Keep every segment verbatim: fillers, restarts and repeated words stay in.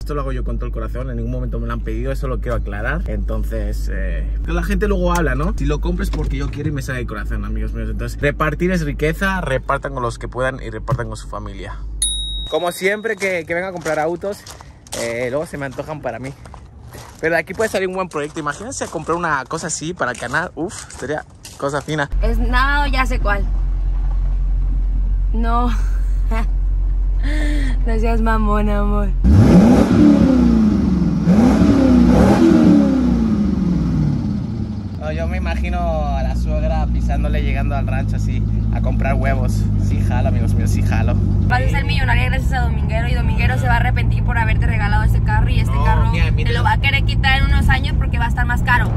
Esto lo hago yo con todo el corazón, en ningún momento me lo han pedido, eso lo quiero aclarar. Entonces, eh, la gente luego habla, ¿no? Si lo compres porque yo quiero y me sale del corazón, amigos míos. Entonces, repartir es riqueza, repartan con los que puedan y repartan con su familia. Como siempre que, que venga a comprar autos, eh, luego se me antojan para mí. Pero de aquí puede salir un buen proyecto. Imagínense comprar una cosa así para el canal. Uf, sería cosa fina. Es nada, ya sé cuál. No. No seas mamón, amor. No, yo me imagino a la suegra pisándole, llegando al rancho así, a comprar huevos. Sí jalo, amigos míos, sí jalo. Vas a ser millonaria gracias a Dominguero y Dominguero se va a arrepentir por haberte regalado este carro y este No, carro mira, mira. te lo va a querer quitar en unos años porque va a estar más caro.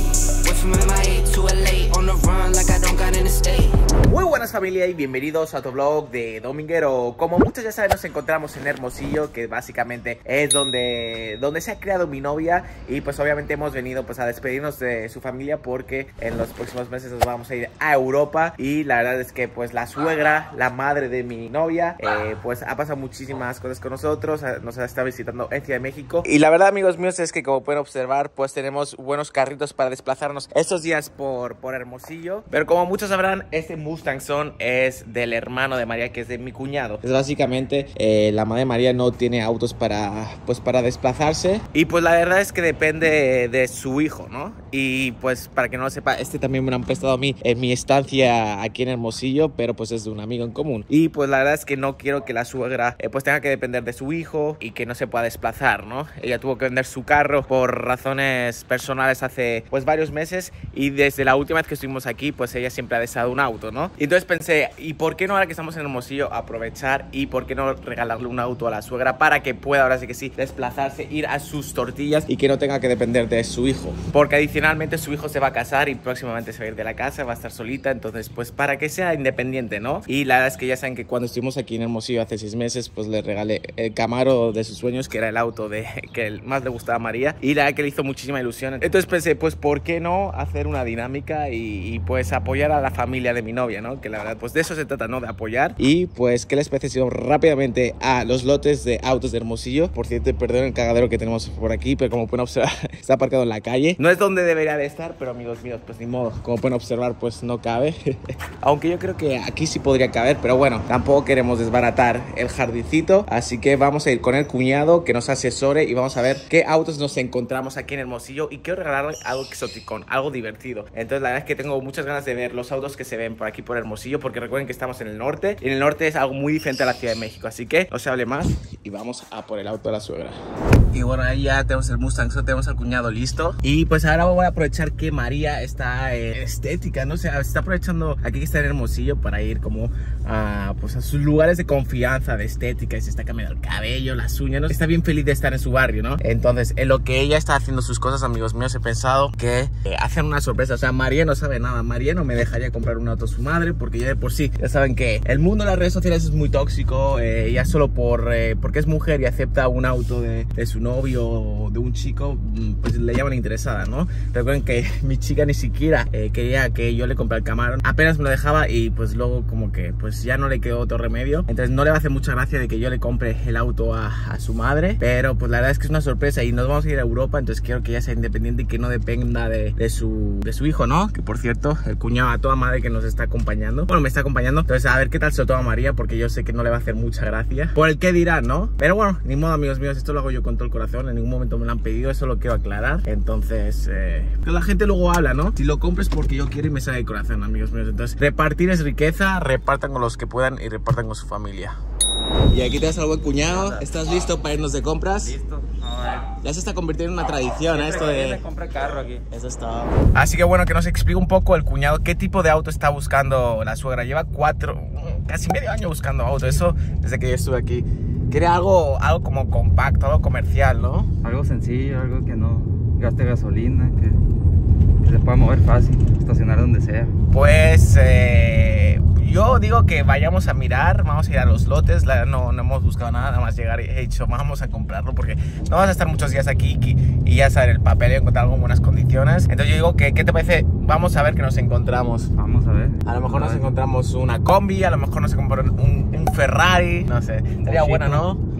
Muy buenas familia y bienvenidos a otro vlog de Dominguero. Como muchos ya saben, nos encontramos en Hermosillo, que básicamente es donde, donde se ha creado mi novia. Y pues obviamente hemos venido pues a despedirnos de su familia porque en los próximos meses nos vamos a ir a Europa. Y la verdad es que pues la suegra, la madre de mi novia, eh, pues ha pasado muchísimas cosas con nosotros. Nos ha estado visitando en Ciudad de México. Y la verdad, amigos míos, es que como pueden observar, pues tenemos buenos carritos para desplazarnos estos días por, por Hermosillo. Pero como muchos sabrán, este Mustang Son es del hermano de María, que es de mi cuñado. Es básicamente eh, la madre de María no tiene autos para, pues, para desplazarse. Y pues la verdad es que depende de su hijo, ¿no? Y pues para que no lo sepa, este también me lo han prestado a mí en mi estancia aquí en Hermosillo, pero pues es de un amigo en común. Y pues la verdad es que no quiero que la suegra eh, pues tenga que depender de su hijo y que no se pueda desplazar, ¿no? Ella tuvo que vender su carro por razones personales hace pues varios meses. Y desde la última vez que estuvimos aquí, pues ella siempre ha deseado un auto, ¿no? Y entonces pensé, ¿y por qué no ahora que estamos en Hermosillo aprovechar y por qué no regalarle un auto a la suegra para que pueda ahora sí que sí desplazarse, ir a sus tortillas y que no tenga que depender de su hijo? Porque adicionalmente su hijo se va a casar y próximamente se va a ir de la casa, va a estar solita, entonces pues para que sea independiente, ¿no? Y la verdad es que ya saben que cuando estuvimos aquí en Hermosillo hace seis meses, pues le regalé el Camaro de sus sueños, que era el auto de que más le gustaba a María, y la verdad que le hizo muchísima ilusión. Entonces pensé, pues ¿por qué no hacer una dinámica y, y pues apoyar a la familia de mi novia, ¿no? Que la verdad pues de eso se trata, ¿no? De apoyar. Y pues qué les parece si vamos rápidamente a los lotes de autos de Hermosillo. Por cierto, perdón el cagadero que tenemos por aquí, pero como pueden observar está aparcado en la calle. No es donde debería de estar, pero amigos míos, pues ni modo, como pueden observar pues no cabe. Aunque yo creo que aquí sí podría caber, pero bueno, tampoco queremos desbaratar el jardincito, así que vamos a ir con el cuñado que nos asesore y vamos a ver qué autos nos encontramos aquí en Hermosillo. Y quiero regalarle algo exoticón, algo divertido. Entonces la verdad es que tengo muchas ganas de ver los autos que se ven por aquí por Hermosillo, porque recuerden que estamos en el norte y en el norte es algo muy diferente a la Ciudad de México, así que no se hable más y vamos a por el auto de la suegra. Y bueno, ahí ya tenemos el Mustang, tenemos al cuñado listo. Y pues ahora voy a aprovechar que María está eh, estética, no sé, se está aprovechando aquí que está en Hermosillo para ir como a, pues a sus lugares de confianza, de estética. Y se está cambiando el cabello, las uñas, ¿no? Está bien feliz de estar en su barrio, ¿no? Entonces, en lo que ella está haciendo sus cosas, amigos míos, he pensado que eh, hacen una sorpresa. O sea, María no sabe nada. María no me dejaría comprar un auto a su madre, porque ya de por sí, ya saben que el mundo de las redes sociales es muy tóxico. Eh, ya solo por eh, porque es mujer y acepta un auto de, de su novio o de un chico, pues le llaman interesada, ¿no? Recuerden que mi chica ni siquiera eh, quería que yo le comprara el Camaro. Apenas me lo dejaba y pues luego como que pues ya no le quedó otro remedio. Entonces no le va a hacer mucha gracia de que yo le compre el auto a, a su madre. Pero pues la verdad es que es una sorpresa y nos vamos a ir a Europa. Entonces quiero que ella sea independiente y que no dependa de, de, su, de su hijo, ¿no? Que por cierto, el cuñado a toda madre que nos está acompañando. Bueno, me está acompañando. Entonces a ver qué tal se lo toma María, porque yo sé que no le va a hacer mucha gracia. Por el que dirá, ¿no? Pero bueno, ni modo, amigos míos, esto lo hago yo con todo el corazón. En ningún momento me lo han pedido, eso lo quiero aclarar. Entonces, eh, que la gente luego habla, ¿no? Si lo compres porque yo quiero y me sale del corazón, amigos míos. Entonces, repartir es riqueza, repartan con los que puedan y repartan con su familia. Y aquí te has al buen cuñado. ¿Estás listo para irnos de compras? Listo. A ver. Ya se está convirtiendo en una tradición, ¿eh? Esto de... compra carro aquí. Eso es todo. Así que bueno, que nos explique un poco el cuñado qué tipo de auto está buscando la suegra. Lleva cuatro, casi medio año buscando auto. Eso desde que yo estuve aquí. Quiere algo, algo como compacto, algo comercial, ¿no? Algo sencillo, algo que no gaste gasolina, que, que se pueda mover fácil, estacionar donde sea. Pues eh, yo digo que vayamos a mirar, vamos a ir a los lotes. La, no, no hemos buscado nada, nada más llegar y he dicho, vamos a comprarlo porque no vas a estar muchos días aquí y, y ya saber el papel y encontrar algo en buenas condiciones. Entonces yo digo que, ¿qué te parece? Vamos a ver qué nos encontramos. Vamos a ver. A lo mejor a nos ver. encontramos una combi, a lo mejor nos encontramos un, un Ferrari, no sé, estaría bueno, ¿no? Un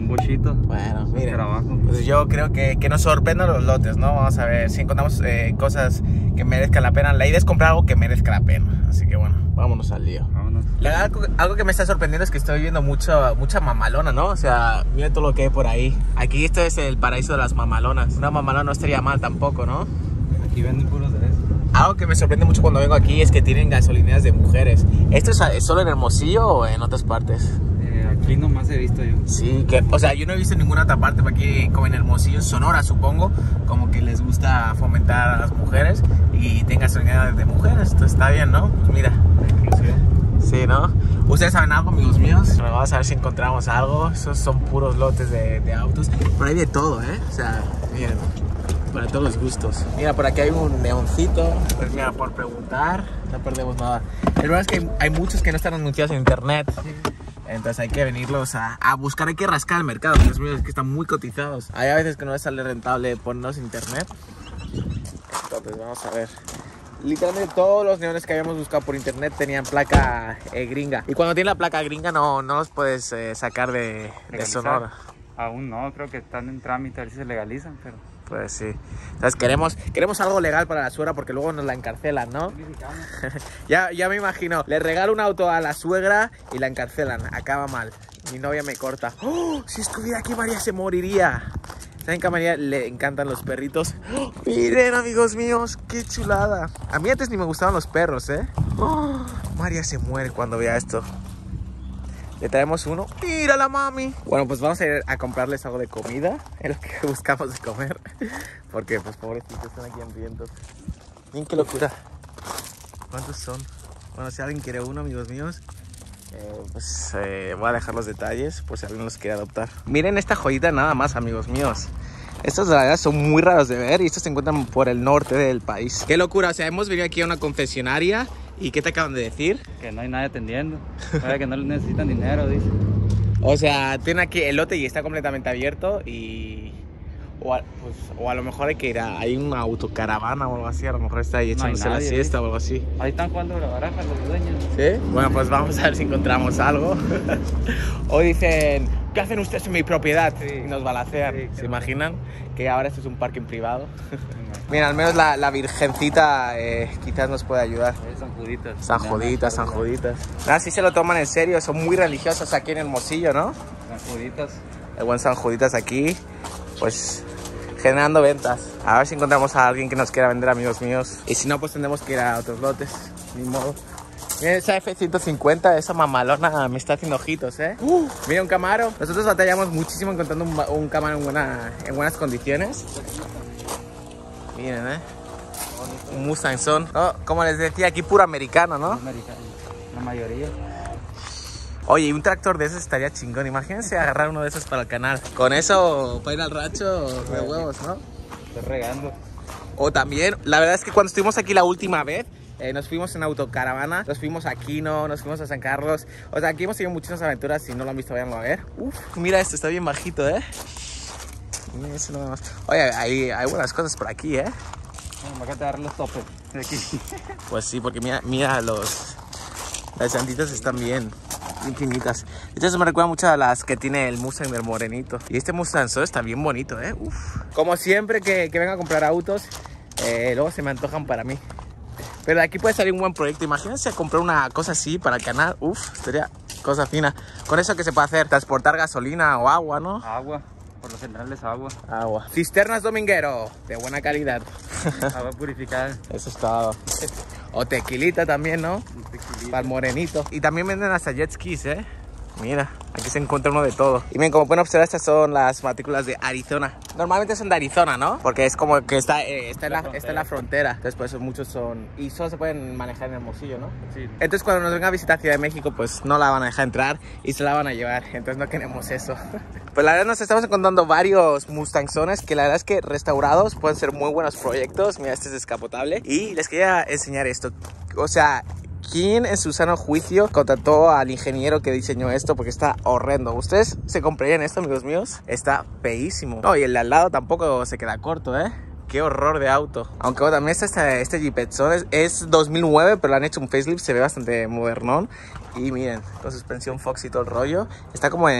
Un bochito. Bueno, miren, Trabajo. pues yo creo que, que nos sorprendan los lotes, ¿no? Vamos a ver si encontramos eh, cosas que merezcan la pena. La idea es comprar algo que merezca la pena. Así que bueno, vámonos al lío. Vámonos. La, algo, algo que me está sorprendiendo es que estoy viendo mucha, mucha mamalona, ¿no? O sea, mira todo lo que hay por ahí. Aquí esto es el paraíso de las mamalonas. Una mamalona no estaría mal tampoco, ¿no? Aquí venden puros de eso. Algo que me sorprende mucho cuando vengo aquí es que tienen gasolineras de mujeres. ¿Esto es solo en Hermosillo o en otras partes? Eh, aquí nomás he visto yo. Sí, que, o sea, yo no he visto en ninguna otra parte, pero aquí como en Hermosillo, Sonora, supongo, como que les gusta fomentar a las mujeres y tengan gasolineras de mujeres. Esto está bien, ¿no? Pues mira. Sí, ¿no? ¿Ustedes saben algo, amigos míos? Bueno, vamos a ver si encontramos algo. Esos son puros lotes de, de autos. Por ahí de todo, ¿eh? O sea, miren, para todos los gustos. Mira, por aquí hay un neoncito. Pues mira, por preguntar, no perdemos nada. El verdad es que hay, hay muchos que no están anunciados en internet. Entonces hay que venirlos a, a buscar, hay que rascar el mercado. Los míos es que están muy cotizados. Hay a veces que no les sale rentable ponerlos en internet. Entonces vamos a ver. Literalmente todos los neones que habíamos buscado por internet tenían placa eh, gringa. Y cuando tienen la placa gringa no, no los puedes eh, sacar de, de Sonora. Aún no, creo que están en trámite a ver si se legalizan, pero... Pues sí. Entonces queremos, queremos algo legal para la suegra porque luego nos la encarcelan, ¿no? ya, ya me imagino. Le regalo un auto a la suegra y la encarcelan. Acaba mal. Mi novia me corta. ¡Oh! Si estuviera aquí María se moriría. ¿Saben que a María le encantan los perritos? ¡Oh! Miren, amigos míos, qué chulada. A mí antes ni me gustaban los perros, ¿eh? ¡Oh! María se muere cuando vea esto. Le traemos uno. ¡Mírala, mami! Bueno, pues vamos a ir a comprarles algo de comida. Es lo que buscamos de comer. Porque, pues, pobrecitos, están aquí hambrientos. Miren qué locura. ¿Cuántos son? Bueno, si alguien quiere uno, amigos míos, eh, pues eh, voy a dejar los detalles por si alguien los quiere adoptar. Miren esta joyita nada más, amigos míos. Estos de verdad son muy raros de ver y estos se encuentran por el norte del país. ¡Qué locura! O sea, hemos venido aquí a una confesionaria. ¿Y qué te acaban de decir? Que no hay nadie atendiendo. Vaya que no necesitan dinero, dice. O sea, tiene aquí el lote y está completamente abierto y... O a, pues, o a lo mejor hay que ir a... Hay una autocaravana o algo así. A lo mejor está ahí echándose no nadie, la siesta, ¿sí? O algo así. Ahí están jugando la baraja los dueños. ¿Sí? Bueno, pues vamos a ver si encontramos algo. Hoy dicen... ¿Qué hacen ustedes en mi propiedad? Sí. Y nos balacean. Sí, ¿se imaginan? Que ahora esto es un parking privado. Mira, al menos la, la virgencita eh, quizás nos puede ayudar. Eh, San Juditas. San Juditas, San Juditas. Nada, sí se lo toman en serio, son muy religiosos aquí en Hermosillo, ¿no? San Juditas. El buen San Juditas aquí, pues generando ventas. A ver si encontramos a alguien que nos quiera vender, amigos míos. Y si no, pues tendremos que ir a otros lotes, ni modo. Miren esa F ciento cincuenta, esa mamalona me está haciendo ojitos, ¿eh? Uh, mira un Camaro. Nosotros batallamos muchísimo encontrando un, un Camaro en, buena, en buenas condiciones. Miren, ¿eh? Un Mustang son, ¿no? Como les decía, aquí puro americano, ¿no? Americano, la mayoría. Oye, y un tractor de esos estaría chingón. Imagínense agarrar uno de esos para el canal. Con eso, para ir al rancho de huevos, ¿no? Estoy regando. O también, la verdad es que cuando estuvimos aquí la última vez, eh, nos fuimos en autocaravana, nos fuimos a Quino, nos fuimos a San Carlos. O sea, aquí hemos tenido muchísimas aventuras. Si no lo han visto, vayanlo a ver. Uf, mira esto, está bien bajito, ¿eh? Mira eso nada más. Oye, hay, hay buenas cosas por aquí, ¿eh? Bueno, me acá te dar los topes de aquí. Pues sí, porque mira, mira los... Las llantitas están bien, bien finitas. Esto me recuerda mucho a las que tiene el Mustang del morenito. Y este Mustang Solo está bien bonito, ¿eh? Uf. Como siempre que, que venga a comprar autos, eh, luego se me antojan para mí. Pero de aquí puede salir un buen proyecto. Imagínense comprar una cosa así para el canal. Uf, sería cosa fina. Con eso que se puede hacer, transportar gasolina o agua, ¿no? Agua. Por lo general es agua. Agua. Cisternas Dominguero, de buena calidad. Agua purificada. Eso es todo. O tequilita también, ¿no? Tequilita. Para el morenito. Y también venden hasta jet skis, ¿eh? Mira, aquí se encuentra uno de todo. Y miren, como pueden observar, estas son las matrículas de Arizona. Normalmente son de Arizona, ¿no? Porque es como que está, eh, está, en, la, está en la frontera. Entonces por eso muchos son... Y solo se pueden manejar en Hermosillo, ¿no? Sí. Entonces cuando nos venga a visitar Ciudad de México, pues no la van a dejar entrar y se la van a llevar. Entonces no queremos eso. Pues la verdad nos estamos encontrando varios Mustangsones que la verdad es que restaurados pueden ser muy buenos proyectos. Mira, este es descapotable. Y les quería enseñar esto. O sea... ¿Quién en su sano juicio contrató al ingeniero que diseñó esto? Porque está horrendo. ¿Ustedes se comprarían esto, amigos míos? Está feísimo. No, y el de al lado tampoco se queda corto, ¿eh? Qué horror de auto. Aunque bueno, también está este, este Jeepetson. Es, es dos mil nueve, pero le han hecho un facelift. Se ve bastante modernón. Y miren, con suspensión Fox y todo el rollo. Está como en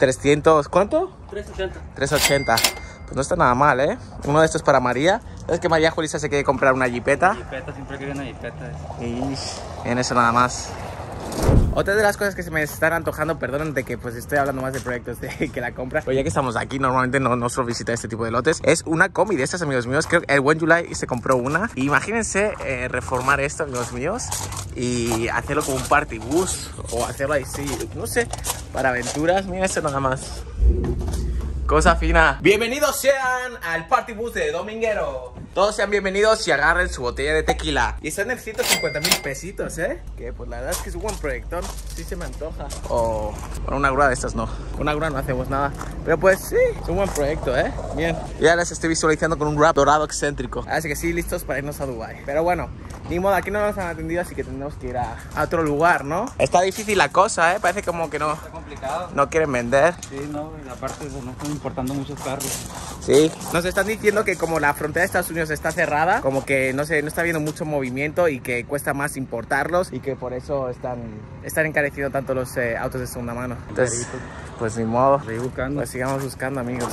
trescientos, ¿cuánto? trescientos ochenta. trescientos ochenta. Pues no está nada mal, ¿eh? Uno de estos para María. ¿Sabes que María Julissa se quiere comprar una jipeta? Jipeta, siempre quiere una jipeta. Y en eso nada más. Otra de las cosas que se me están antojando, perdón de que pues estoy hablando más de proyectos de que la compra, pero ya que estamos aquí, normalmente no, no suelo visitar este tipo de lotes, es una combi de estas, amigos míos. Creo que el buen July se compró una. Imagínense eh, reformar esto, amigos míos, y hacerlo como un party bus, o hacerlo ahí, sí, no sé, para aventuras. Miren esto nada más. Cosa fina. Bienvenidos sean al party bus de Dominguero. Todos sean bienvenidos y agarren su botella de tequila. Y están en ciento cincuenta mil pesitos, ¿eh? Que pues la verdad es que es un buen proyectón. Sí se me antoja. O bueno, una grúa de estas no. Con una grúa no hacemos nada. Pero pues sí, es un buen proyecto, ¿eh? Bien. Ya les estoy visualizando con un wrap dorado excéntrico. Así que sí, listos para irnos a Dubai. Pero bueno, ni modo, aquí no nos han atendido, así que tenemos que ir a, a otro lugar, ¿no? Está difícil la cosa, ¿eh? Parece como que no. Está complicado. No quieren vender. Sí, no, y aparte no están importando muchos carros. Sí, nos están diciendo que como la frontera de Estados Unidos está cerrada, como que no sé, no está habiendo mucho movimiento y que cuesta más importarlos y que por eso están, están encareciendo tanto los eh, autos de segunda mano. Entonces, pues ni modo. Seguir buscando. Pues sigamos buscando, amigos.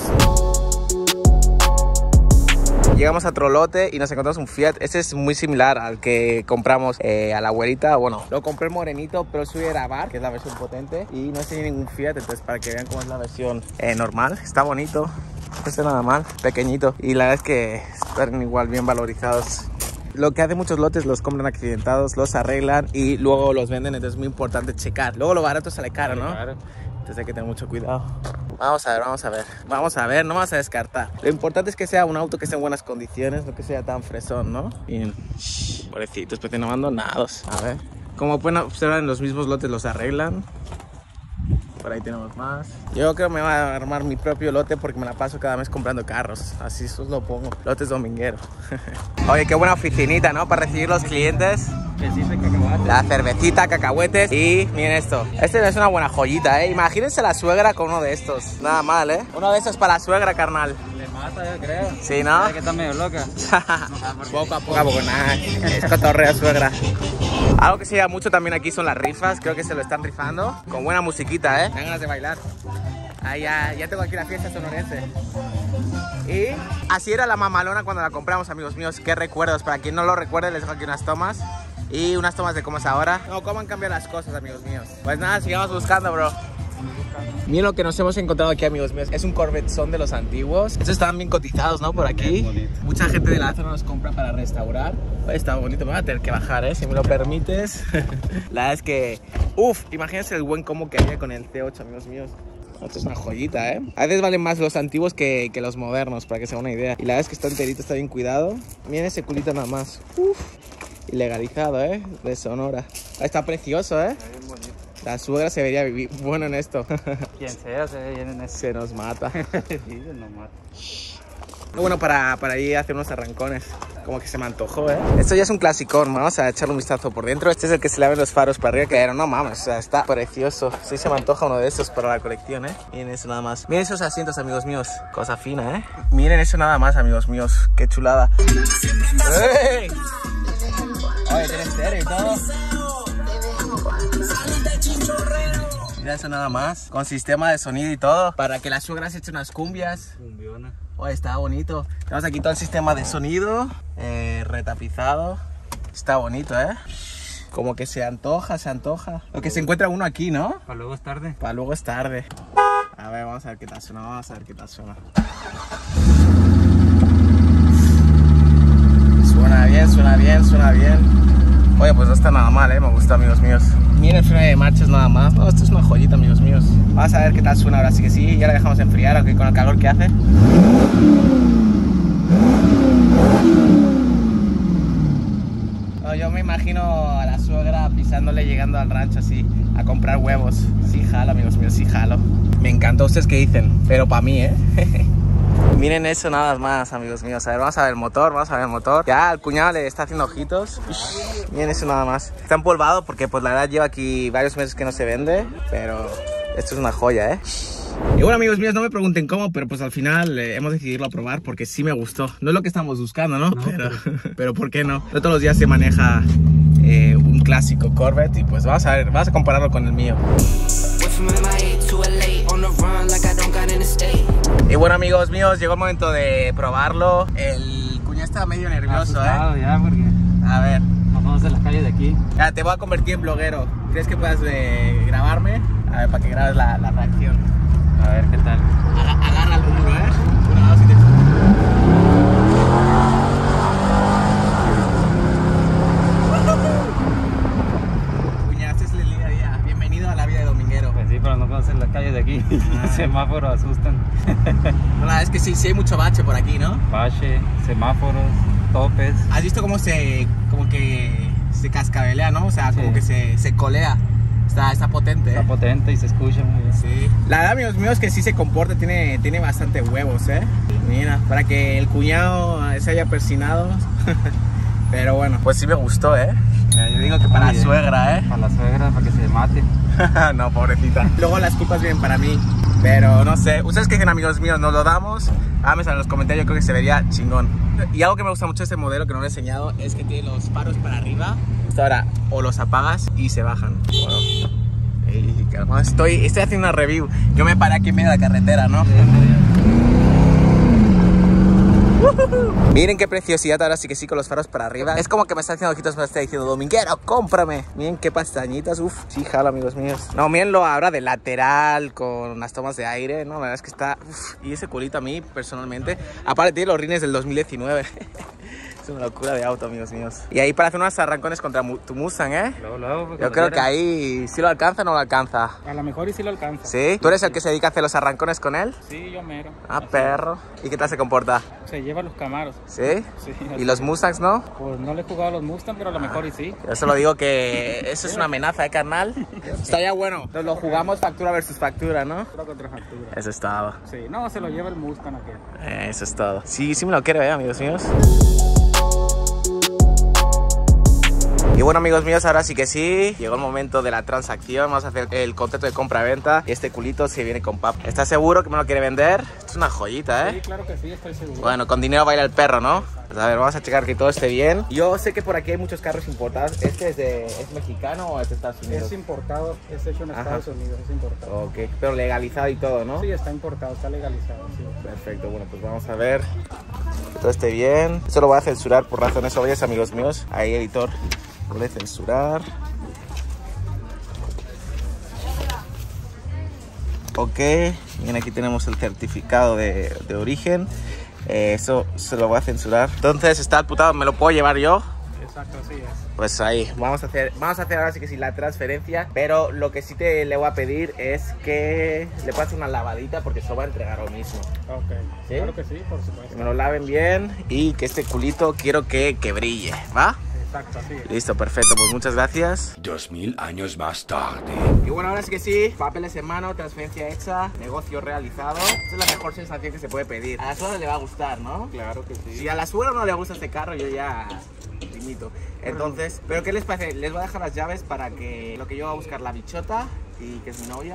Llegamos a otro lote y nos encontramos un Fiat. Este es muy similar al que compramos eh, a la abuelita. Bueno, lo compré el morenito, pero el suyo era Bar, que es la versión potente. Y no tiene ningún Fiat, entonces para que vean cómo es la versión eh, normal. Está bonito, no está nada mal, pequeñito. Y la verdad es que están igual bien valorizados. Lo que hace muchos lotes, los compran accidentados, los arreglan y luego los venden. Entonces es muy importante checar. Luego lo barato sale caro, ¿no? Claro. Entonces hay que tener mucho cuidado. Vamos a ver, vamos a ver. Vamos a ver, no vamos a descartar. Lo importante es que sea un auto que esté en buenas condiciones, no que sea tan fresón, ¿no? Bien. Shh, pobrecitos, pues no abandonados. A ver. Como pueden observar, en los mismos lotes los arreglan. Por ahí tenemos más. Yo creo que me voy a armar mi propio lote porque me la paso cada mes comprando carros. Así os lo pongo. Lotes Dominguero. Oye, qué buena oficinita, ¿no? Para recibir los clientes. La cervecita, cacahuetes. Y miren esto. Este es una buena joyita, ¿eh? Imagínense la suegra con uno de estos. Nada mal, ¿eh? Uno de estos para la suegra, carnal. Le mata, yo creo. Sí, ¿no? Que está medio loca. Poco a poco. Poco a poco, nada. Es cotorreo, suegra. Algo que se lleva mucho también aquí son las rifas. Creo que se lo están rifando. Con buena musiquita, ¿eh? Me dan ganas de bailar. Ah, ya, ya tengo aquí la fiesta sonorense. Y así era la mamalona cuando la compramos, amigos míos. Qué recuerdos. Para quien no lo recuerde, les dejo aquí unas tomas. Y unas tomas de cómo es ahora. No, cómo han cambiado las cosas, amigos míos. Pues nada, sigamos buscando, bro. Miren lo que nos hemos encontrado aquí, amigos míos. Es un Corvette son de los antiguos. Estos estaban bien cotizados, ¿no? Por aquí. Mucha gente de la zona los compra para restaurar. Oye, está bonito. Me voy a tener que bajar, ¿eh? Si me lo permites. La verdad es que... Uf, imagínense el buen combo que había con el T ocho, amigos míos. Esto es una joyita, ¿eh? A veces valen más los antiguos que, que los modernos, para que se hagan una idea. Y la verdad es que está enterito, está bien cuidado. Miren ese culito nada más. Uf. Y legalizado, ¿eh? De Sonora. Está precioso, ¿eh? Está bien bonito. La suegra se vería vivir bueno en esto. Quien sea se ve bien en eso. Se nos mata. Sí, se nos mata. Bueno, para, para ir a hacer unos arrancones. Como que se me antojó, ¿eh? Esto ya es un clasicón. Vamos a echarle un vistazo por dentro. Este es el que se le ven los faros para arriba. Que no mames, o sea, está precioso. Sí se me antoja uno de esos para la colección, ¿eh? Miren eso nada más. Miren esos asientos, amigos míos. Cosa fina, ¿eh? Miren eso nada más, amigos míos. Qué chulada. ¡Ey! Oye, tiene estéreo y todo. Mira eso nada más. Con sistema de sonido y todo. Para que la suegra se eche unas cumbias. Cumbiona. Oye, está bonito. Tenemos aquí todo el sistema de sonido. Eh, retapizado. Está bonito, ¿eh? Como que se antoja, se antoja. Lo que se encuentra uno aquí, ¿no? Para luego es tarde. Para luego es tarde. A ver, vamos a ver qué tal suena. Vamos a ver qué tal suena. Suena bien, suena bien, suena bien. Oye, pues no está nada mal, ¿eh? Me gusta, amigos míos. Miren el freno de marchas nada más. No, esto es una joyita, amigos míos. Vamos a ver qué tal suena ahora. Sí que sí, ya la dejamos enfriar, aunque con el calor que hace. No, yo me imagino a la suegra pisándole llegando al rancho así, a comprar huevos. Sí jalo, amigos míos, sí jalo. Me encantó. ¿Ustedes qué dicen? Pero para mí, ¿eh? Miren eso nada más, amigos míos. A ver, vamos a ver el motor, vamos a ver el motor. Ya el cuñado le está haciendo ojitos. Miren eso nada más. Está empolvado porque pues la verdad lleva aquí varios meses que no se vende. Pero esto es una joya, ¿eh? Y bueno, amigos míos, no me pregunten cómo, pero pues al final eh, hemos decidido a probar porque sí me gustó. No es lo que estamos buscando, ¿no? no pero, pero ¿por qué no? No todos los días se maneja eh, un clásico Corvette y pues vamos a ver, vamos a compararlo con el mío. Y bueno, amigos míos, llegó el momento de probarlo. El cuñado estaba medio nervioso, Asustado, ¿eh? ya, porque A ver. nos vamos a las calles de aquí. Ya, te voy a convertir en bloguero. ¿Crees que puedas eh, grabarme? A ver, para que grabes la, la reacción. A ver qué tal. Aga- Agárralo uno, ¿eh? Uno, dos y tres. Cuñado, este es el día a día. Bienvenido a la vida de dominguero. Pues sí, pero no conocen las calles de aquí. Ah. Semáforos asustan. No, la verdad es que sí, sí hay mucho bache por aquí, ¿no? Bache, semáforos, topes. ¿Has visto cómo se, como que se cascabelea, ¿no? O sea, como Sí. que se, se colea. Está, está potente, Está ¿eh? potente y se escucha muy bien. Sí. La verdad, amigos míos, que sí se comporta, tiene, tiene bastante huevos, ¿eh? Mira, para que el cuñado se haya persinado. Pero bueno. Pues sí me gustó, ¿eh? Yo digo que para la Muy bien. suegra, ¿eh? Para la suegra, para que se mate. No, pobrecita. Luego las culpas vienen para mí. Pero no sé. ¿Ustedes qué dicen, amigos míos? ¿Nos lo damos? Háganme en los comentarios, yo creo que se vería chingón. Y algo que me gusta mucho de este modelo, que no lo he enseñado, es que tiene los faros para arriba. Hasta ahora, o los apagas y se bajan. Bueno. Ey, calma, estoy, estoy haciendo una review. Yo me paré aquí en medio de la carretera, ¿no? Miren qué preciosidad, ahora sí que sí, con los faros para arriba. Es como que me está haciendo ojitos, me está diciendo, dominguero, cómprame. Miren qué pestañitas, uff, sí, jalo, amigos míos. No, mírenlo ahora de lateral, con las tomas de aire, no, la verdad es que está, uff. Y ese culito a mí, personalmente, aparte tiene los rines del dos mil diecinueve. Es una locura de auto, amigos míos. Y ahí para hacer unos arrancones contra mu- tu Mustang, ¿eh? Luego, luego, pues, Yo creo que ahí sí lo alcanza o no lo alcanza. A lo mejor y sí lo alcanza. ¿Sí? ¿Tú eres el que se dedica a hacer los arrancones con él? Sí, yo mero. Ah, Así. perro. ¿Y qué tal se comporta? Se lleva los Camaros. ¿Sí? Sí. ¿Y los Mustangs no? Pues no le he jugado a los Mustang, pero a lo mejor y sí. Yo solo digo que eso es una amenaza, ¿eh, carnal? Estaría bueno. Entonces lo jugamos factura versus factura, ¿no? Factura contra factura. Eso es todo. Sí, no, se lo lleva el Mustang aquel. Eso es todo. Sí, sí me lo quiero, ¿eh, amigos míos? Y bueno, amigos míos, ahora sí que sí, llegó el momento de la transacción. Vamos a hacer el contrato de compra-venta y este culito se viene con pap. ¿Estás seguro que me lo quiere vender? Esto es una joyita, Sí, ¿eh? claro que sí, estoy seguro. Bueno, con dinero baila el perro, ¿no? Pues a ver, vamos a checar que todo esté bien. Yo sé que por aquí hay muchos carros importados. ¿Este es, de, es mexicano o es de Estados Unidos? Es importado, es hecho en Ajá. Estados Unidos, es importado. Ok, pero legalizado y todo, ¿no? Sí, está importado, está legalizado, sí. Perfecto, bueno, pues vamos a ver que todo esté bien. Esto lo voy a censurar por razones obvias, amigos míos. Ahí, editor, voy a censurar. Ok, bien, aquí tenemos el certificado de, de origen. Eh, eso se lo voy a censurar. Entonces está putado, ¿me lo puedo llevar yo? Exacto, así es. Pues ahí, vamos a hacer, vamos a hacer ahora sí que sí la transferencia. Pero lo que sí te le voy a pedir es que le pases una lavadita porque eso va a entregar hoy mismo. Ok, ¿Sí? claro que sí, por Que supuesto. me lo laven bien y que este culito quiero que, que brille, ¿va? Exacto, así es. Listo, perfecto, pues muchas gracias. Dos mil años más tarde. Y bueno, ahora sí que sí, papeles en mano, transferencia hecha, negocio realizado. Esa es la mejor sensación que se puede pedir. A la suegra le va a gustar, ¿no? Claro que sí. Si a la suegra no le gusta este carro, yo ya limito. Entonces, ¿pero qué les parece? Les voy a dejar las llaves para que lo que yo voy a buscar la bichota, y que es mi novia,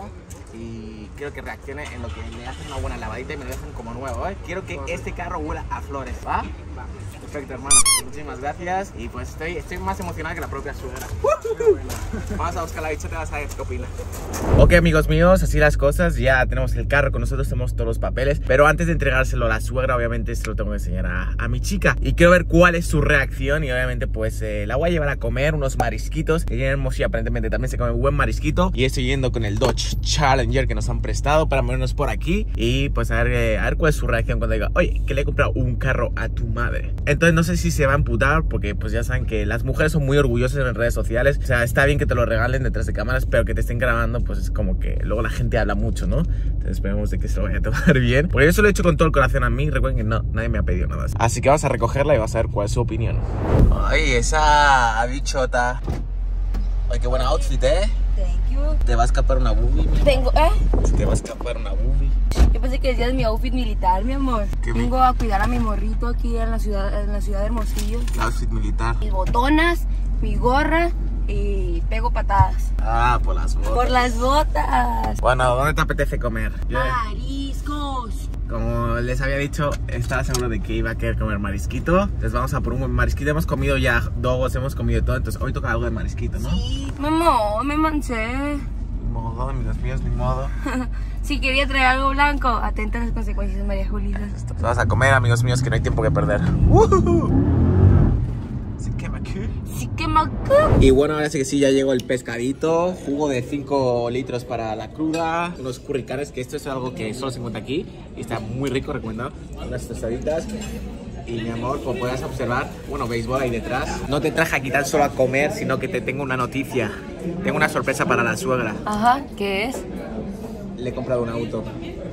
y quiero que reaccione en lo que le hacen una buena lavadita y me lo dejen como nuevo, ¿eh? Quiero que este carro huela a flores, ¿va? Va. Perfecto, hermano. Muchísimas gracias. Y pues estoy, estoy más emocionado que la propia suegra. Vamos a buscar la bichota, vas a ver qué opina. Ok, amigos míos, así las cosas. Ya tenemos el carro con nosotros, tenemos todos los papeles. Pero antes de entregárselo a la suegra, obviamente se lo tengo que enseñar a, a mi chica. Y quiero ver cuál es su reacción. Y obviamente pues eh, la voy a llevar a comer unos marisquitos. Que en Hermosillo aparentemente también se come un buen marisquito. Y estoy yendo con el Dodge Challenger que nos han prestado para movernos por aquí. Y pues a ver, eh, a ver cuál es su reacción cuando diga, oye, que le he comprado un carro a tu madre. Entonces no sé si se va a emputar, porque pues ya saben que las mujeres son muy orgullosas en redes sociales. O sea, está bien que te lo regalen detrás de cámaras, pero que te estén grabando, pues es como que luego la gente habla mucho, ¿no? Entonces esperemos de que se lo vaya a tomar bien, porque yo se lo he hecho con todo el corazón a mí. Recuerden que no, nadie me ha pedido nada. Así que vamos a recogerla y vamos a ver cuál es su opinión. Ay, esa bichota. Ay, qué buena outfit, ¿eh? Thank you. Te va a escapar una boobie. Tengo, ¿eh? Te va a escapar una boobie. Yo pensé que decías mi outfit militar, mi amor. ¿Qué mi- Vengo a cuidar a mi morrito aquí en la ciudad, en la ciudad de Hermosillo. Outfit militar. Mis botonas, mi gorra y pego patadas. Ah, por las botas. Por las botas. Bueno, ¿dónde te apetece comer? Yo, Mariscos. como les había dicho, estaba seguro de que iba a querer comer marisquito. Entonces vamos a por un buen marisquito. Hemos comido ya dogos, hemos comido todo. Entonces hoy toca algo de marisquito, ¿no? Sí, mamá, me mancé. modo, amigos míos, ni modo. Si quería traer algo blanco, atenta a las consecuencias, María Julita. Vamos a comer, amigos míos, que no hay tiempo que perder. ¡Woohoo! Sí que me quedé. Sí que me... Y bueno, ahora sí que sí, ya llegó el pescadito. Jugo de cinco litros para la cruda. Unos curricanes, que esto es algo que solo se encuentra aquí. Y está muy rico, recomendado. Unas tostaditas. Y mi amor, como puedes observar, bueno, béisbol ahí detrás. No te traje aquí tan solo a comer, sino que te tengo una noticia. Tengo una sorpresa para la suegra. Ajá, ¿qué es? Le he comprado un auto.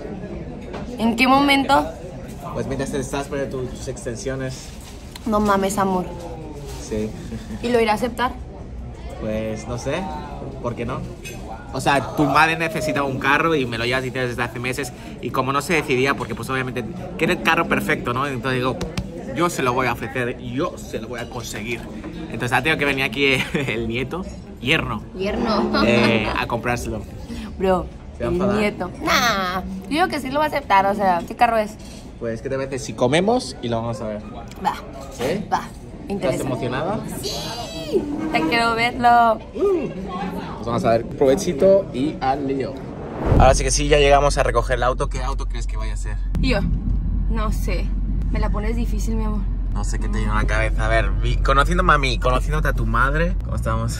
¿En qué momento? Pues mientras te estás poniendo tus, tus extensiones. No mames, amor. Sí. ¿Y lo irá a aceptar? Pues no sé, ¿por qué no? O sea, tu madre necesita un carro y me lo llevas desde hace meses. Y como no se decidía, porque pues obviamente quiere el carro perfecto, ¿no? Entonces digo, yo se lo voy a ofrecer, yo se lo voy a conseguir. Entonces ha tenido que venir aquí el nieto, yerno, Yerno. eh, a comprárselo. Bro, ¿Se va a el enfadar? nieto. Nah, yo digo que sí lo va a aceptar, o sea, ¿qué carro es? Pues, ¿qué te parece si comemos y lo vamos a ver? Va, ¿Sí? va, ¿Estás interesante. emocionada? Sí, te quiero verlo. Pues vamos a ver, provechito y al lío. Ahora sí que sí, ya llegamos a recoger el auto. ¿Qué auto crees que vaya a ser? Yo, no sé, me la pones difícil, mi amor. No sé qué te viene a la cabeza. A ver, vi- conociéndome a mí, conociéndote a tu madre, ¿cómo estamos?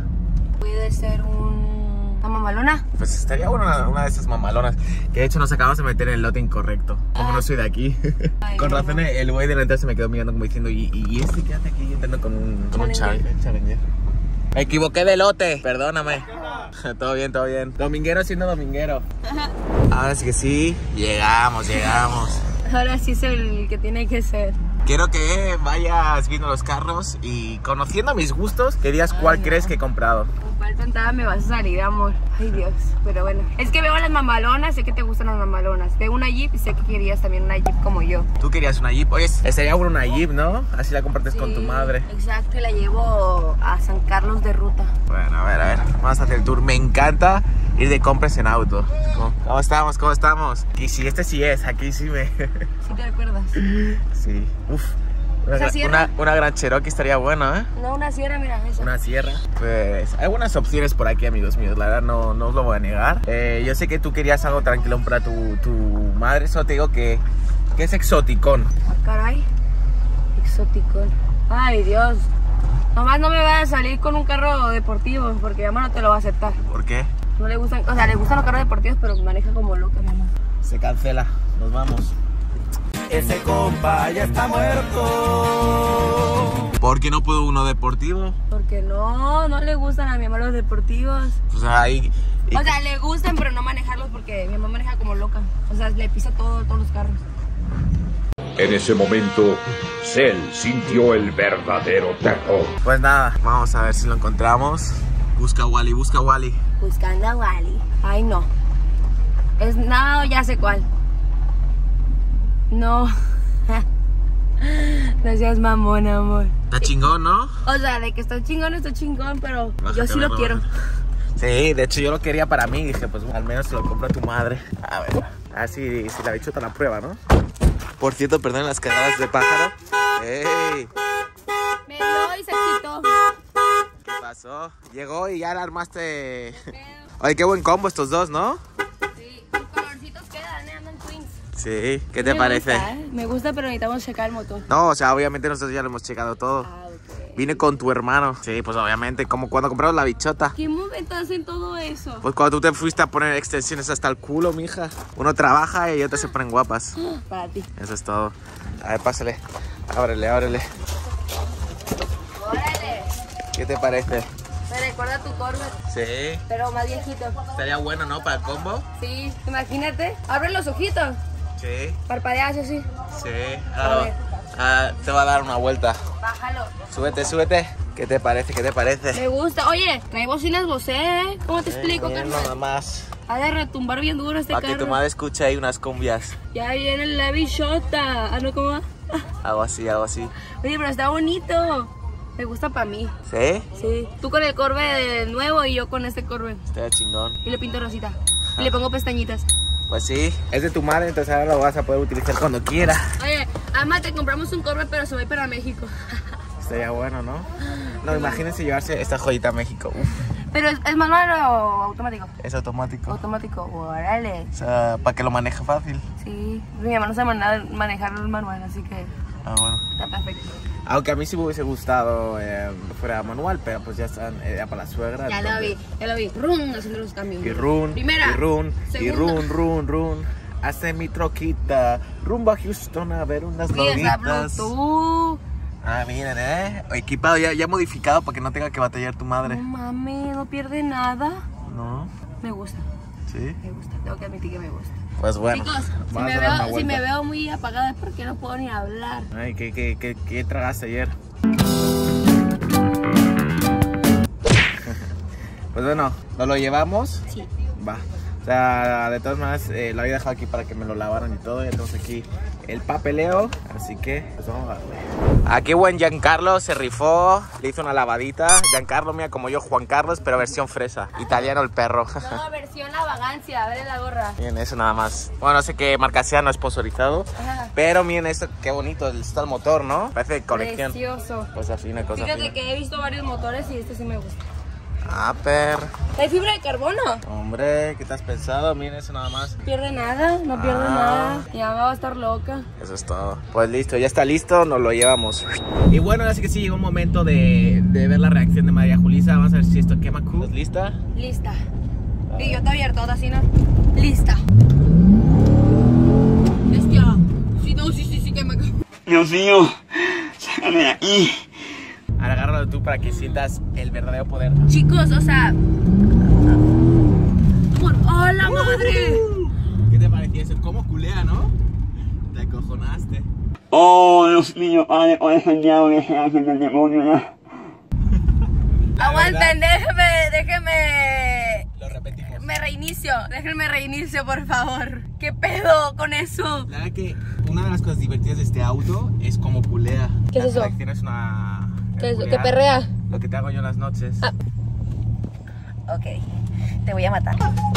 Puede ser un... ¿una mamalona? Pues estaría bueno una, una de esas mamalonas. Que de hecho nos acabamos de meter en el lote incorrecto. Como no soy de aquí. Ay, Con no. razón el güey delante se me quedó mirando como diciendo, ¿y, y este qué hace aquí entrando con un, con un Challenger. Chal- Challenger? Me equivoqué de lote, perdóname. Todo bien, todo bien. Dominguero siendo dominguero. Ahora sí que sí, llegamos, llegamos. Ahora sí es el que tiene que ser. Quiero que vayas viendo los carros y conociendo mis gustos, que digas cuál Ay, no. crees que he comprado. Con cuál tontada me vas a salir, amor. Ay, Dios. Pero bueno. Es que veo las mamalonas, sé que te gustan las mamalonas. Veo una Jeep y sé que querías también una Jeep como yo. Tú querías una Jeep. Oye, estaría bueno una Jeep, ¿no? Así la compartes con tu Sí, madre. Exacto, y la llevo a San Carlos de ruta. Bueno, a ver, a ver. Vamos a hacer el tour. Me encanta ir de compras en auto. ¿Cómo, cómo estamos? ¿Cómo estamos? Y si este sí es, aquí sí me... ¿Sí te recuerdas? Sí. Uf. Una, ¿Esa gra- sierra? una, una gran Cherokee estaría buena, ¿eh? No, una sierra, mira, esa. Una sierra. Pues hay buenas opciones por aquí, amigos míos. La verdad no, no os lo voy a negar. Eh, yo sé que tú querías algo tranquilón para tu, tu madre. Solo te digo que, que es exoticón. Ah, caray. Exoticón. Ay, Dios. Nomás no me vayas a salir con un carro deportivo, porque mi mamá no te lo va a aceptar. ¿Por qué? No le gustan, o sea, le gustan los carros deportivos, pero maneja como loca, mi mamá. Se cancela. Nos vamos. Ese compa ya está muerto. ¿Por qué no puedo uno deportivo? Porque no, no le gustan a mi mamá los deportivos. Pues ahí... y- O sea, le gustan, pero no manejarlos porque mi mamá maneja como loca. O sea, le pisa todo, todos los carros. En ese momento, Cell sintió el verdadero terror. Pues nada, vamos a ver si lo encontramos. Busca a Wally, busca a Wally. Buscando a Wally. Ay, no. Es nada, ya sé cuál. No. No seas mamón, amor. Está chingón, ¿no? O sea, de que está chingón, está chingón, pero Bájate, yo sí lo verlo, quiero. bájate. Sí, de hecho yo lo quería para mí. Dije, pues al menos se lo compra tu madre. A ver, a ver si, si la bichota la prueba, ¿no? Por cierto, perdón las cagadas de pájaro. ¡Ey! Me dio y se quitó. ¿Qué pasó? Llegó y ya la armaste. Oye, qué buen combo estos dos, ¿no? Sí, sus colorcitos quedan, ¿eh? Andan twins. Sí, ¿qué te Me parece? gusta, ¿eh? Me gusta, pero necesitamos checar el motor. No, o sea, obviamente nosotros ya lo hemos checado todo. Ah, ok. Vine con tu hermano. Sí, pues obviamente, como cuando compramos la bichota. ¿Qué momento hacen todo eso? Pues cuando tú te fuiste a poner extensiones hasta el culo, mija. Uno trabaja y otras se ponen guapas. Para ti. Eso es todo. A ver, pásale. Ábrele, ábrele. Órale. ¿Qué te parece? Me recuerda a tu Corvette, Sí. pero más viejito. Estaría bueno, ¿no? Para el combo. Sí, imagínate. Abre los ojitos. Sí. Parpadeas así. Sí. A ver. Ah, te va a dar una vuelta. Bájalo. Súbete, súbete. ¿Qué te parece? ¿Qué te parece? Me gusta. Oye, trae bocinas Bose, ¿eh? ¿Cómo te explico, Eh, carnal? nada más. Ha de retumbar bien duro este Para que carro. tu madre escuche ahí unas cumbias. Ya viene la bichota. Ah, no, ¿cómo va? Algo así, algo así. Oye, pero está bonito. Me gusta para mí. ¿Sí? Sí. Tú con el Corvette nuevo y yo con este Corvette. Estaría chingón. Y le pinto rosita. Y le pongo pestañitas. Pues sí. Es de tu madre, entonces ahora lo vas a poder utilizar cuando quieras. Oye, ama, te compramos un Corvette, pero se va a ir para México. Estaría bueno, ¿no? No, imagínense llevarse esta joyita a México. Uf. Pero es, ¿es manual o automático? Es automático. Automático, órale. O sea, para que lo maneje fácil. Sí, mi mamá no sabe manejar, manejar el manual, así que Ah, bueno. está perfecto. Aunque a mí sí me hubiese gustado eh, fuera manual, pero pues ya están eh, ya para la suegra. Ya lo vi, ya lo vi. Rum, haciendo los cambios. Y run, Primera. y run, y Segunda. run, run, run. Hace mi troquita, rumbo a Houston a ver unas Sí, esa novitas. Bluetooth. Ah, miren, eh. Equipado, ya, ya modificado para que no tenga que batallar tu madre. No mames, no pierde nada. No, Me gusta, sí. me gusta. Tengo que admitir que me gusta. Pues bueno, Chicos, si vamos me, a dar una veo, si vuelta. me veo muy apagada es porque no puedo ni hablar. Ay, ¿qué, qué, qué, qué tragaste ayer? Pues bueno, ¿nos lo llevamos? Sí. Va. O sea, de todas maneras, eh, lo había dejado aquí para que me lo lavaran y todo. Ya tenemos aquí el papeleo. Así que, pues vamos a darle. Aquí buen Giancarlo se rifó, le hizo una lavadita. Giancarlo, mira, como yo, Juan Carlos, pero versión fresa. Italiano el perro. No, versión la vagancia, a ver la gorra. Miren eso nada más. Bueno, no sé qué marca sea, no es sponsorizado. Ajá. Pero miren esto, qué bonito. Está el motor, ¿no? Parece de colección. Precioso. Pues así, una cosa Fíjate fina. que he visto varios motores y este sí me gusta. Ah, per. ¿Hay fibra de carbono? Hombre, ¿qué te has pensado? Miren eso nada más. No pierde nada, no pierde Ah. nada. Ya va a estar loca. Eso es todo. Pues listo, ya está listo, nos lo llevamos. Y bueno, ahora sí que sí llegó un momento de, de ver la reacción de María Julisa. Vamos a ver si esto quema. ¿Estás lista? Lista. Y yo te abierto, así, ¿no? Lista. Bestia. Sí, no, sí, sí, sí, que me... Dios mío, sácame de aquí. Ahora agárralo tú para que sientas el verdadero poder. Chicos, o sea... Amor, ¡oh, la madre! ¿Qué te parecía eso? ¿Cómo culea, no? Te acojonaste. Oh, Dios mío, Padre, oh, ese diablo que se hace del demonio ya. Aguanten, déjenme, déjenme... Lo repetimos. Me reinicio, déjenme reinicio, por favor. ¿Qué pedo con eso? La verdad que una de las cosas divertidas de este auto es cómo culea. ¿Qué es La eso? selección es una... ¿Qué es eso? culear. ¿Qué perrea? Lo que te hago yo en las noches. Ah. Ok, te voy a matar.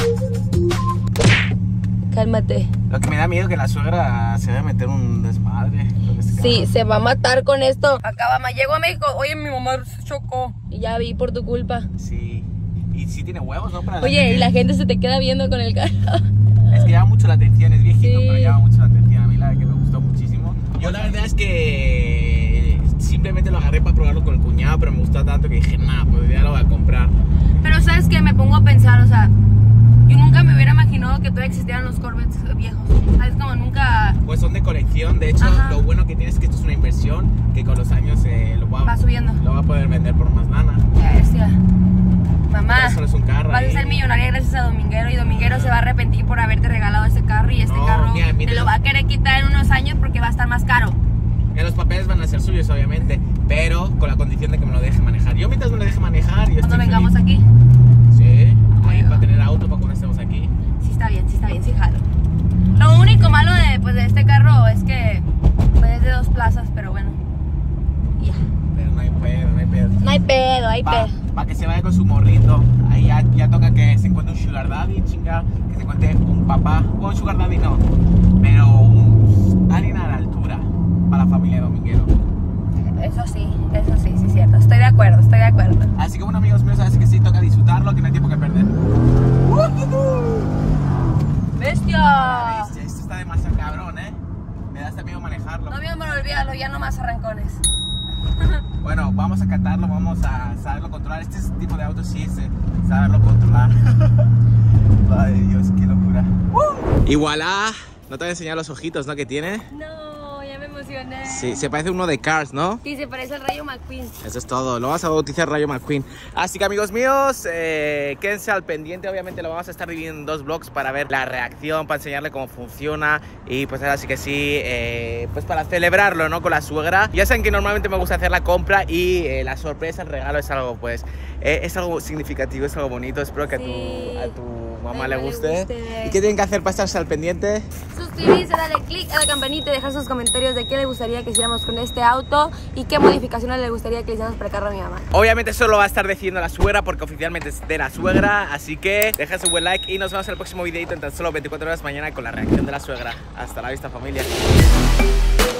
Cálmate. Lo que me da miedo es que la suegra se vaya a meter un desmadre con este Sí, carro. se va a matar con esto. Acaba, me llego a México. Oye, mi mamá se chocó. Y ya vi por tu culpa. Sí. Y sí tiene huevos, ¿no? Para Oye, y la gente se te queda viendo con el carro. Es que llama mucho la atención, es viejito, Sí. pero llama mucho la atención. A mí la verdad que me gustó muchísimo. Yo la verdad es que simplemente lo agarré para probarlo con el cuñado, pero me gustó tanto que dije, nah, pues ya lo voy a comprar. Pero sabes que me pongo a pensar, o sea, yo nunca me hubiera imaginado que todavía existieran los Corvettes viejos. ¿Sabes? Como nunca Pues son de colección, de hecho, Ajá. lo bueno que tiene es que esto es una inversión que con los años eh, lo, va, va subiendo. lo va a poder vender por más lana. Bestia. Mamá, Eso no es un carro. vas a ahí. ser millonaria gracias a Dominguero y Dominguero se va a arrepentir por haberte regalado ese carro y este No, carro mira, mira. te lo va a querer quitar en unos años porque va a estar más caro. Ya los papeles van a ser suyos, obviamente, pero con la condición de que me lo deje manejar. Yo mientras me lo deje manejar, yo Cuando estoy vengamos feliz. aquí, Sí, ahí Bueno. para tener auto para cuando estemos aquí. sí está bien, sí está bien, sí jalo. Lo único malo de, pues, de este carro es que pues, es de dos plazas, pero bueno. Ya. Pero no hay pedo, no hay pedo. No hay pedo, hay Para pedo. que se vaya con su morrito. Ahí ya, ya toca que se encuentre un sugar daddy, chinga. Que se encuentre un papá. Bueno, un sugar daddy no. Pero un, alguien a la altura para la familia Dominguero. Eso sí, eso sí, sí es cierto. Estoy de acuerdo, estoy de acuerdo. Así que bueno, amigos míos, así que sí, toca disfrutarlo, que no hay tiempo que perder. ¡Bestia! Bestia, esto está demasiado cabrón, ¿eh? Me da hasta miedo manejarlo. No, mi amor, olvídalo, ya no más arrancones. Bueno, vamos a catarlo, vamos a saberlo controlar. Este tipo de autos sí es eh, saberlo controlar. Ay, Dios, qué locura. Y voilà. No te voy a enseñar los ojitos, ¿no? Que tiene. No, ya me emocioné. Sí, se parece a uno de Cars, ¿no? Sí, se parece al Rayo McQueen. Eso es todo, lo vamos a bautizar Rayo McQueen. Así que amigos míos, eh, quédense al pendiente. Obviamente lo vamos a estar dividiendo en dos vlogs para ver la reacción, para enseñarle cómo funciona. Y pues ahora sí que sí, eh, pues para celebrarlo, ¿no? Con la suegra. Ya saben que normalmente me gusta hacer la compra y eh, la sorpresa, el regalo es algo pues, eh, es algo significativo, es algo bonito. Espero que Sí. a, tu, a tu mamá Ay, le no le guste. guste. ¿Y qué tienen que hacer para estarse al pendiente? Suscribirse, darle click a la campanita y dejar sus comentarios de qué le gustaría que hiciéramos con este auto y qué modificaciones le gustaría que le hiciéramos para el carro a mi mamá. Obviamente eso lo va a estar diciendo la suegra porque oficialmente es de la suegra. Así que deja su buen like y nos vemos en el próximo videito en tan solo veinticuatro horas mañana con la reacción de la suegra. Hasta la vista, familia.